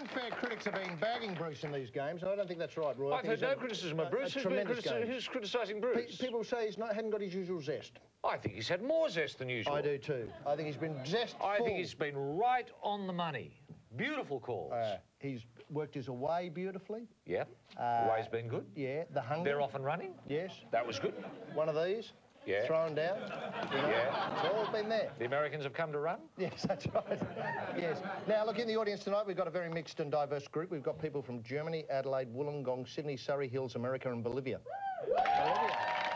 unfair critics have been bagging Bruce in these games, and I don't think that's right, Roy. I've heard no criticism of Bruce. Who's criticising Bruce? People say hadn't got his usual zest. I think he's had more zest than usual. I do too. I think he's been zestful. I think he's been right on the money. Beautiful calls. He's worked his away beautifully. Yeah. Away's been good. Yeah. The hunger. They're off and running. Yes. That was good. One of these. Yeah. Thrown down. Yeah. It's all been there. The Americans have come to run? Yes, that's right. Yes. Now, look, in the audience tonight, we've got a very mixed and diverse group. We've got people from Germany, Adelaide, Wollongong, Sydney, Surrey Hills, America and Bolivia. Bolivia.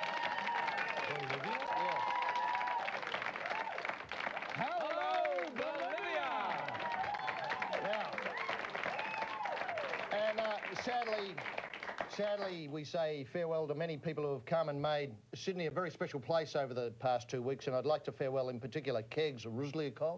Hello, Bolivia! Now, and sadly, we say farewell to many people who have come and made Sydney a very special place over the past 2 weeks, and I'd like to farewell in particular Kegs Rusliakov,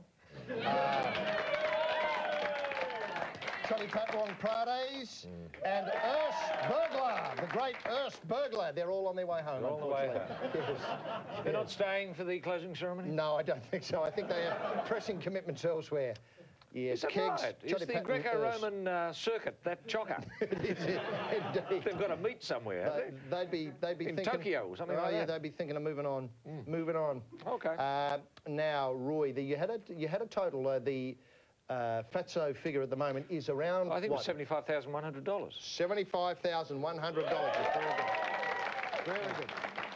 Johnny Patwong Prades, and Ernst Burglar, the great Ernst Burglar. They're all on their way home. They're on the way home. Yes. They're not staying for the closing ceremony? No, I don't think so. I think they have pressing commitments elsewhere. Yes, Is that Kegs, right? It's the Greco-Roman circuit, that chocker. Indeed. They've got to meet somewhere, have they? They'd be in thinking... Tokyo or something like that? Yeah, they'd be thinking of moving on. Moving on. Okay. Now, Roy, you had a total, the Fatso figure at the moment is around, I think it was $75,100. $75,100. Very good.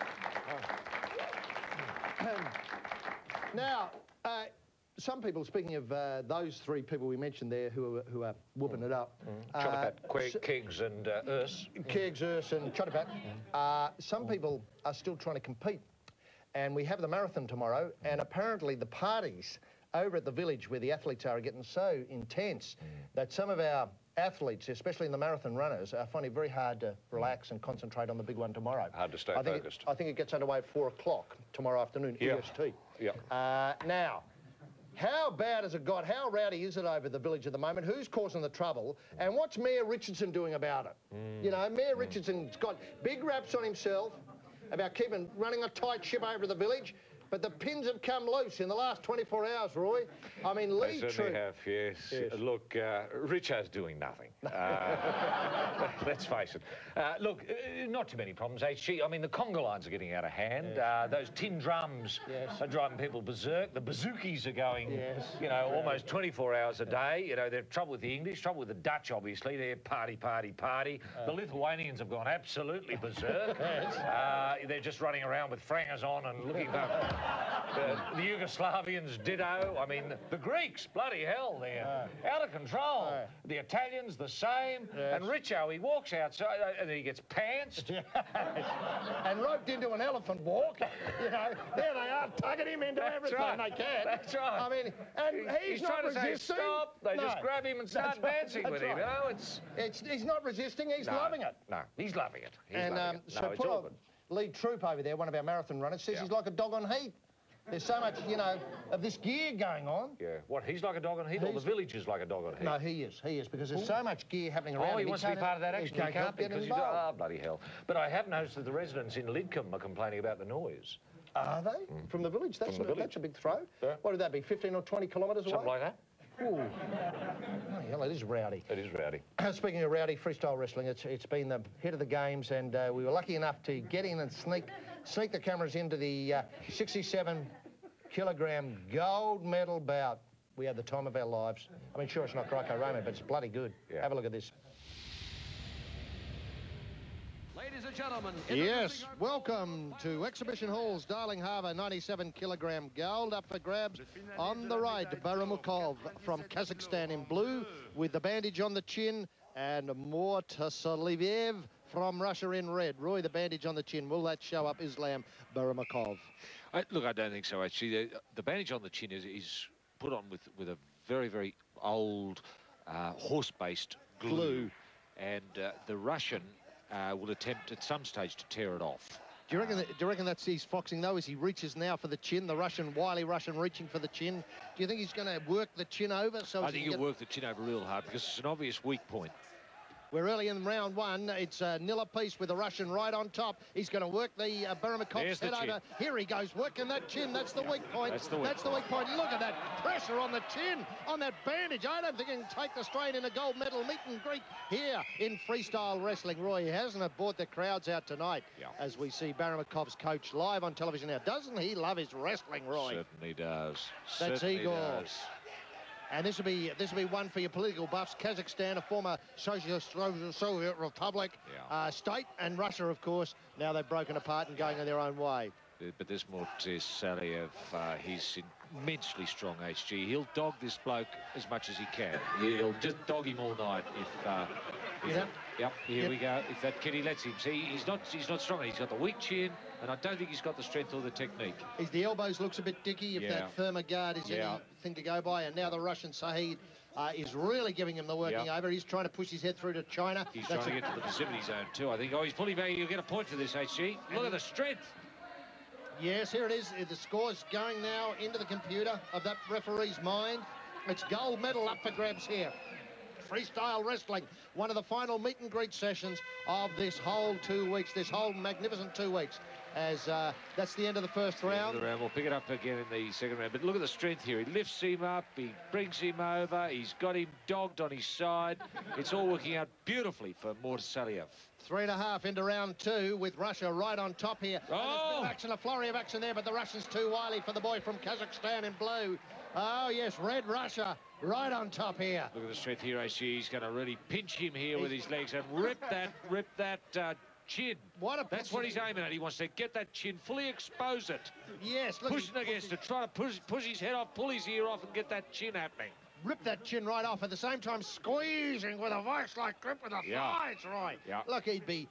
Now, some people, speaking of those three people we mentioned there who are whooping it up. Chotapat, Kegs and Urs. Kegs, Urs and Chotapat. Some people are still trying to compete. And we have the marathon tomorrow, and apparently the parties over at the village where the athletes are getting so intense that some of our athletes, especially in the marathon runners, are finding it very hard to relax and concentrate on the big one tomorrow. Hard to stay focused. I think it gets underway at 4 o'clock tomorrow afternoon, EST. Yeah. Now, how bad has it got? How rowdy is it over the village at the moment? Who's causing the trouble? And what's Mayor Richardson doing about it? You know, Mayor Richardson's got big raps on himself about running a tight ship over the village, but the pins have come loose in the last 24 hours, Roy. I mean, They certainly have, yes. Look, Richard's doing nothing. Let's face it. Look, not too many problems, HG. I mean, the conga lines are getting out of hand. Those tin drums are driving people berserk. The bazookies are going, you know, almost 24 hours a day. You know, they're trouble with the English, trouble with the Dutch, obviously. They're party. The Lithuanians have gone absolutely berserk. They're just running around with frangers on and looking for... the Yugoslavians, ditto. I mean, the Greeks, bloody hell, they're out of control. The Italians, the same. And Richo, he walks outside and he gets pantsed. And roped into an elephant walk. You know, there they are, tugging him into everything they can. That's right. I mean, and he's not trying to say stop. They just grab him and start dancing with him. You know, he's not resisting. He's loving it. No, he's loving it. So put a lead troop over there, one of our marathon runners, says he's like a dog on heat. There's so much, you know, of this gear going on. Yeah. What, he's like a dog on heat, or the village is like a dog on heat? No, he is, because there's so much gear happening around. Oh, he wants to be part of that action. He can't get because involved. Oh, bloody hell. But I have noticed that the residents in Lidcombe are complaining about the noise. Are they? From the village? That's a big throw. Yeah. What would that be, 15 or 20 kilometres away? Something like that. Ooh. Oh, hell, it is rowdy. It is rowdy. Speaking of rowdy, freestyle wrestling, it's been the hit of the games, and we were lucky enough to get in and sneak the cameras into the 67-kilogram gold medal bout. We had the time of our lives. I mean, sure, it's not Greco-Roman, but it's bloody good. Yeah. Have a look at this. Ladies and gentlemen... Yes, welcome to Exhibition Hall's Darling Harbour 97-kilogram gold up for grabs. On the right, Baramukov from Kazakhstan in blue with the bandage on the chin, and Mortasaliviev from Russia in red. Roy, the bandage on the chin, will that show up Islam Baramukov? Look, I don't think so, actually. The bandage on the chin is put on with a very, very old horse-based glue. And the Russian will attempt at some stage to tear it off. Do you reckon that's he's foxing, though, as he reaches now for the chin, the wily Russian reaching for the chin? Do you think he's going to work the chin over? I think he'll work the chin over real hard because it's an obvious weak point. We're early in round one. It's a nil apiece with the Russian right on top. He's going to work the Baramukov's head over. Here he goes, working that chin. That's the weak point. That's the weak point. Look at that pressure on the chin, on that bandage. I don't think he can take the strain in a gold medal meet and greet here in freestyle wrestling. Roy, he hasn't brought the crowds out tonight as we see Baramukov's coach live on television now. Doesn't he love his wrestling, Roy? Certainly does. That's Igor. And this will be one for your political buffs. Kazakhstan, a former Soviet republic, state, and Russia, of course. Now they've broken apart and going in their own way. But this Mortis Saliev, he's immensely strong, HG. He'll dog this bloke as much as he can. He'll just dog him all night here we go. If that kitty lets him. See, he's not strong. He's got the weak chin, and I don't think he's got the strength or the technique. The elbows looks a bit dicky if that firmer guard is anything to go by. And now the Russian Saeed is really giving him the working over. He's trying to push his head through to China. He's trying to get to the passivity zone too, I think. Oh, he's pulling back. You'll get a point for this, HG. Look at the strength. Yes, here it is. The score's going now into the computer of that referee's mind. It's gold medal up for grabs here. Freestyle wrestling, one of the final meet and greet sessions of this whole 2 weeks, this whole magnificent 2 weeks, as that's the end of the first round. We'll pick it up again in the second round. But look at the strength here. He lifts him up, he brings him over, he's got him dogged on his side. It's all working out beautifully for Mortis Saliev. 3.5 into round 2 with Russia right on top here. Oh! And there's a bit of action, a flurry of action there, but the Russian's too wily for the boy from Kazakhstan in blue. Oh, yes, red Russia right on top here. Look at the strength here, HG. He's going to really pinch him here with his legs and rip that chin. That's what he's aiming at. He wants to get that chin, fully expose it. Yes. Look, pushing against it, try to push his head off, pull his ear off and get that chin happening. Rip that chin right off, at the same time squeezing with a vice-like grip with the thighs, right? Yeah. Look,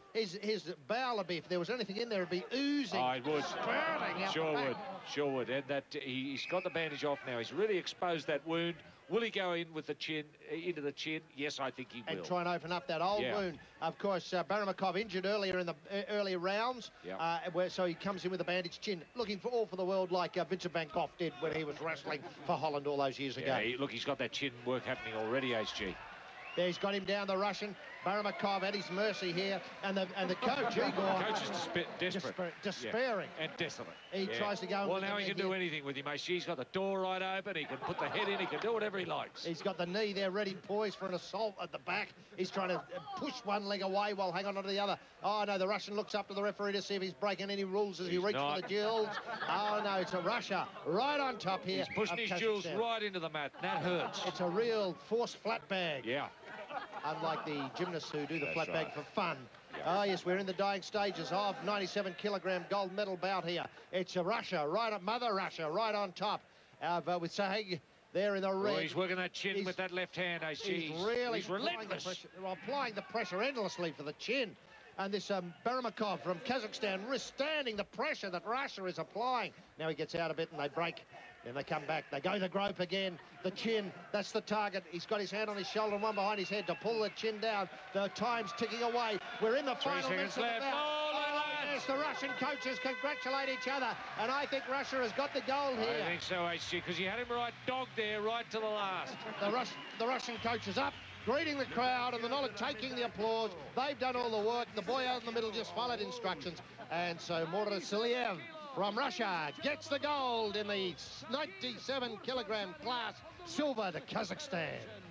his bowel would be, if there was anything in there, it'd be oozing. Oh, it would. Spurting out Sure would. And that he's got the bandage off now. He's really exposed that wound. Will he go in with the chin, into the chin? Yes, I think he will. And try and open up that old wound. Of course, Baramakov injured earlier in the earlier rounds, so he comes in with a bandaged chin, looking for all for the world like Vincent Van Gogh did when he was wrestling for Holland all those years ago. Look, he's got that chin work happening already, HG. There, he's got him down, the Russian. Baramakov at his mercy here, and the coach, Igor. The coach is desperate. Despairing. And desolate. He tries to go. Well, now he can do anything with him, mate. He's got the door right open. He can put the head in. He can do whatever he likes. He's got the knee there ready, poised for an assault at the back. He's trying to push one leg away while hanging on to the other. Oh, no, the Russian looks up to the referee to see if he's breaking any rules as he reaches for the jewels. Oh, no, it's a Russia right on top here. He's pushing his jewels right into the mat. That hurts. It's a real forced flat bag. Yeah. Unlike the gymnasts who do the flat bag for fun. Oh, yes, we're in the dying stages of 97-kilogram gold medal bout here. It's Russia, Mother Russia, right on top with Saheg there in the red. Oh, he's working that chin with that left hand, HG. He's relentless. Applying the pressure endlessly for the chin. And this Baramakov from Kazakhstan withstanding the pressure that Russia is applying. Now he gets out a bit and they break. Then they come back. They go the grope again. The chin, that's the target. He's got his hand on his shoulder and one behind his head to pull the chin down. The time's ticking away. We're in the final minutes of the bout. Oh, yes, the Russian coaches congratulate each other. And I think Russia has got the gold here. I think so, HG, because you had him right dogged there right to the last. The Russian coach is up, greeting the crowd and the knowledge, taking the applause. They've done all the work. The boy out in the middle just followed instructions. And so Mortis Saliev from Russia gets the gold in the 97-kilogram class, silver to Kazakhstan.